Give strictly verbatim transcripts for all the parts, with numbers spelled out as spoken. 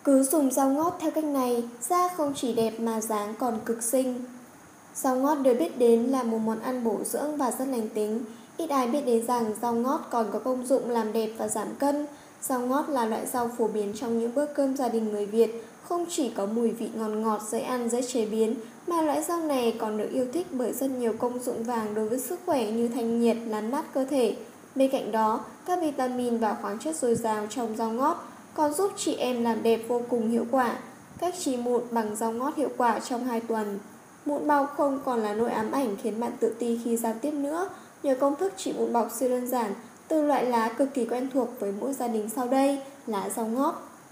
Cứ dùng rau ngót theo cách này, da không chỉ đẹp mà dáng còn cực xinh. Rau ngót được biết đến là một món ăn bổ dưỡng và rất lành tính. Ít ai biết đến rằng rau ngót còn có công dụng làm đẹp và giảm cân. Rau ngót là loại rau phổ biến trong những bữa cơm gia đình người Việt. Không chỉ có mùi vị ngọt ngọt, dễ ăn, dễ chế biến, mà loại rau này còn được yêu thích bởi rất nhiều công dụng vàng đối với sức khỏe như thanh nhiệt, làm mát cơ thể. Bên cạnh đó, các vitamin và khoáng chất dồi dào trong rau ngót còn giúp chị em làm đẹp vô cùng hiệu quả. Cách trị mụn bằng rau ngót hiệu quả trong hai tuần. Mụn bọc không còn là nỗi ám ảnh khiến bạn tự ti khi giao tiếp nữa, nhờ công thức trị mụn bọc siêu đơn giản từ loại lá cực kỳ quen thuộc với mỗi gia đình sau đây, lá rau ngót.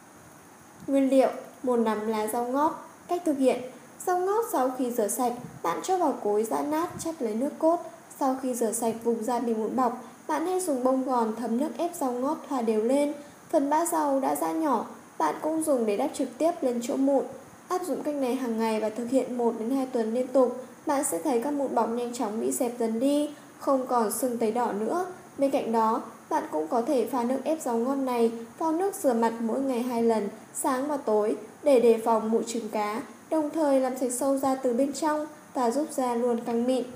Nguyên liệu: một nắm lá rau ngót. Cách thực hiện: rau ngót sau khi rửa sạch, bạn cho vào cối giã nát, chắt lấy nước cốt. Sau khi rửa sạch vùng da bị mụn bọc, bạn hãy dùng bông gòn thấm nước ép rau ngót thoa đều lên. Phần bã rau đã giã nhỏ, bạn cũng dùng để đắp trực tiếp lên chỗ mụn. Áp dụng cách này hàng ngày và thực hiện một đến hai tuần liên tục, bạn sẽ thấy các mụn bọc nhanh chóng bị dẹp dần đi, không còn sưng tấy đỏ nữa. Bên cạnh đó, bạn cũng có thể pha nước ép rau ngót này vào nước rửa mặt mỗi ngày hai lần, sáng và tối, để đề phòng mụn trứng cá, đồng thời làm sạch sâu da từ bên trong và giúp da luôn căng mịn.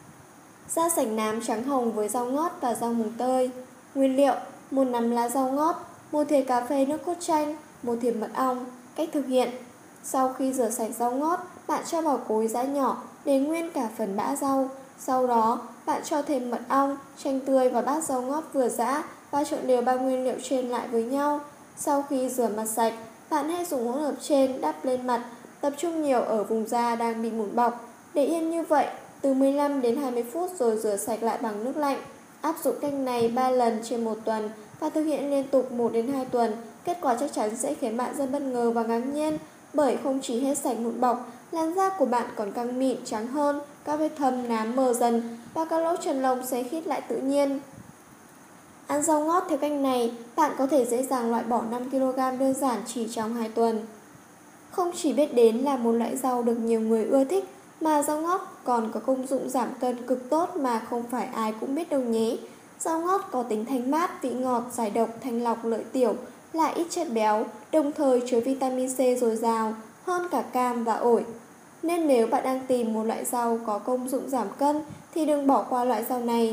Da sạch nám trắng hồng với rau ngót và rau mùng tơi. Nguyên liệu: một nắm lá rau ngót, một thìa cà phê nước cốt chanh, một thìa mật ong. Cách thực hiện: sau khi rửa sạch rau ngót, bạn cho vào cối giã nhỏ để nguyên cả phần bã rau. Sau đó, bạn cho thêm mật ong, chanh tươi và bát rau ngót vừa giã và trộn đều ba nguyên liệu trên lại với nhau. Sau khi rửa mặt sạch, bạn hãy dùng hỗn hợp trên đắp lên mặt, tập trung nhiều ở vùng da đang bị mụn bọc. Để yên như vậy từ mười lăm đến hai mươi phút rồi rửa sạch lại bằng nước lạnh. Áp dụng cách này ba lần trên một tuần và thực hiện liên tục một đến hai tuần. Kết quả chắc chắn sẽ khiến bạn rất bất ngờ và ngạc nhiên, bởi không chỉ hết sạch mụn bọc, làn da của bạn còn căng mịn, trắng hơn, các vết thâm nám mờ dần và các lỗ chân lông sẽ khít lại tự nhiên. Ăn rau ngót theo cách này, bạn có thể dễ dàng loại bỏ năm ki lô gam đơn giản chỉ trong hai tuần. Không chỉ biết đến là một loại rau được nhiều người ưa thích, mà rau ngót còn có công dụng giảm cân cực tốt mà không phải ai cũng biết đâu nhé. Rau ngót có tính thanh mát, vị ngọt, giải độc, thanh lọc lợi tiểu, lại ít chất béo, đồng thời chứa vitamin C dồi dào hơn cả cam và ổi. Nên nếu bạn đang tìm một loại rau có công dụng giảm cân thì đừng bỏ qua loại rau này.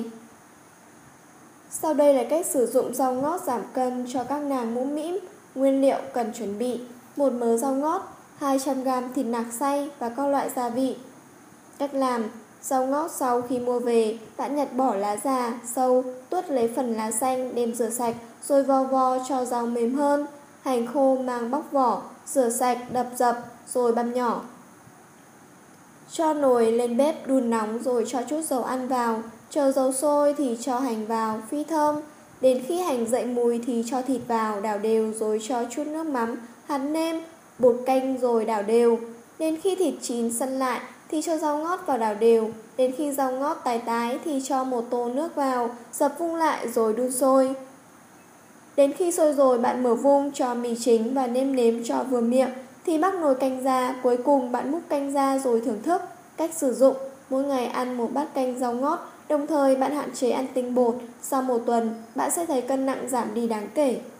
Sau đây là cách sử dụng rau ngót giảm cân cho các nàng mũm mĩm. Nguyên liệu cần chuẩn bị: một mớ rau ngót, hai trăm gam thịt nạc xay và các loại gia vị. Cách làm: rau ngót sau khi mua về, bạn nhặt bỏ lá già, sâu, tuốt lấy phần lá xanh đem rửa sạch rồi vo vo cho rau mềm hơn. Hành khô mang bóc vỏ, rửa sạch, đập dập rồi băm nhỏ. Cho nồi lên bếp đun nóng rồi cho chút dầu ăn vào, chờ dầu sôi thì cho hành vào, phi thơm. Đến khi hành dậy mùi thì cho thịt vào, đảo đều rồi cho chút nước mắm, hạt nêm, bột canh rồi đảo đều. Đến khi thịt chín săn lại thì cho rau ngót vào đảo đều. Đến khi rau ngót tái tái thì cho một tô nước vào, dập vung lại rồi đun sôi. Đến khi sôi rồi bạn mở vung cho mì chính và nêm nếm cho vừa miệng thì bắc nồi canh ra. Cuối cùng bạn múc canh ra rồi thưởng thức. Cách sử dụng: mỗi ngày ăn một bát canh rau ngót, đồng thời bạn hạn chế ăn tinh bột. Sau một tuần, bạn sẽ thấy cân nặng giảm đi đáng kể.